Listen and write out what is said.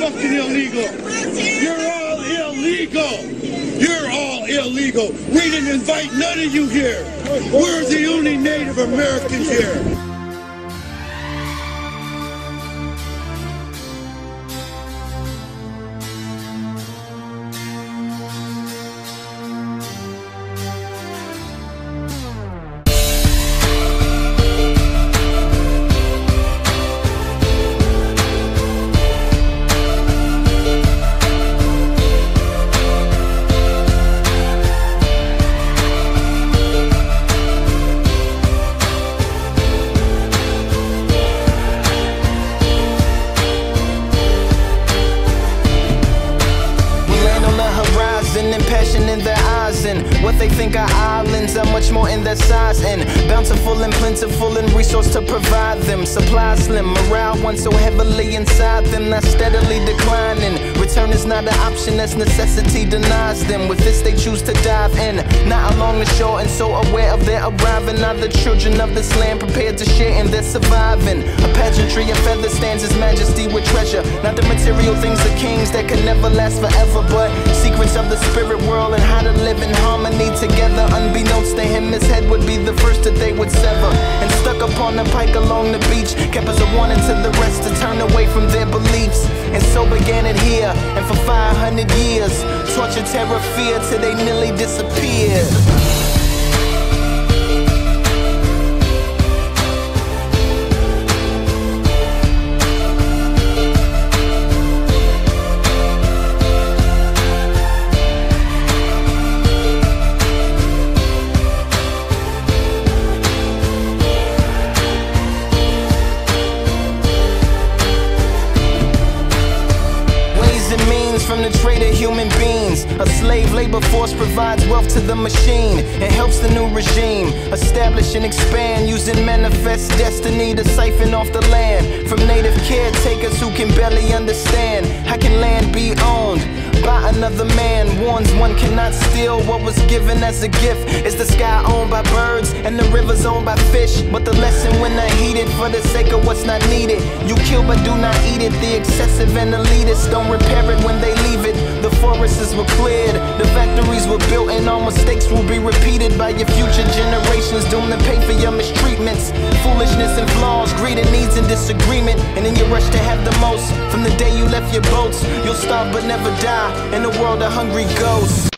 fucking illegal. You're all illegal. You're all illegal. We didn't invite none of you here. We're the only Native Americans here. And passion in their eyes, and what they think are islands are much more in their size, and bountiful and plentiful and resource to provide them. Supply slim, morale once so heavily inside them, not steadily declining. Return is not an option as necessity denies them. With this they choose to dive in, not along the shore and so aware of their arriving. Are the children of this land prepared to share in their surviving? A pageantry of feather stands as majesty with treasure, not the material things of kings that can never last forever, but secrets of the spirit world and how to live in harmony together. Unbeknownst to him, his head would be the first that they would sever, and stuck upon the pike along the beach kept as a warning to the rest to turn away from their beliefs. And so began it here, and for 500 years torture, terror, fear till they nearly disappeared. From the trade of human beings, a slave labor force provides wealth to the machine and helps the new regime establish and expand, using manifest destiny to siphon off the land from native caretakers who can barely understand. How can land be owned by another man? Warns one cannot steal what was given as a gift. Is the sky owned by birds and the rivers owned by fish? But the lesson when unheeded for the sake of what's not needed. You kill but do not eat it. The excessive and elitists don't repair it when they leave it. The forests were cleared, the factories were built, and all mistakes will be repeated by your future generations, doomed to pay for your mistreatments. Foolishness and flaws, greed and needs and disagreement, and in your rush to have the most, from the day you left your boats, you'll starve but never die in a world of hungry ghosts.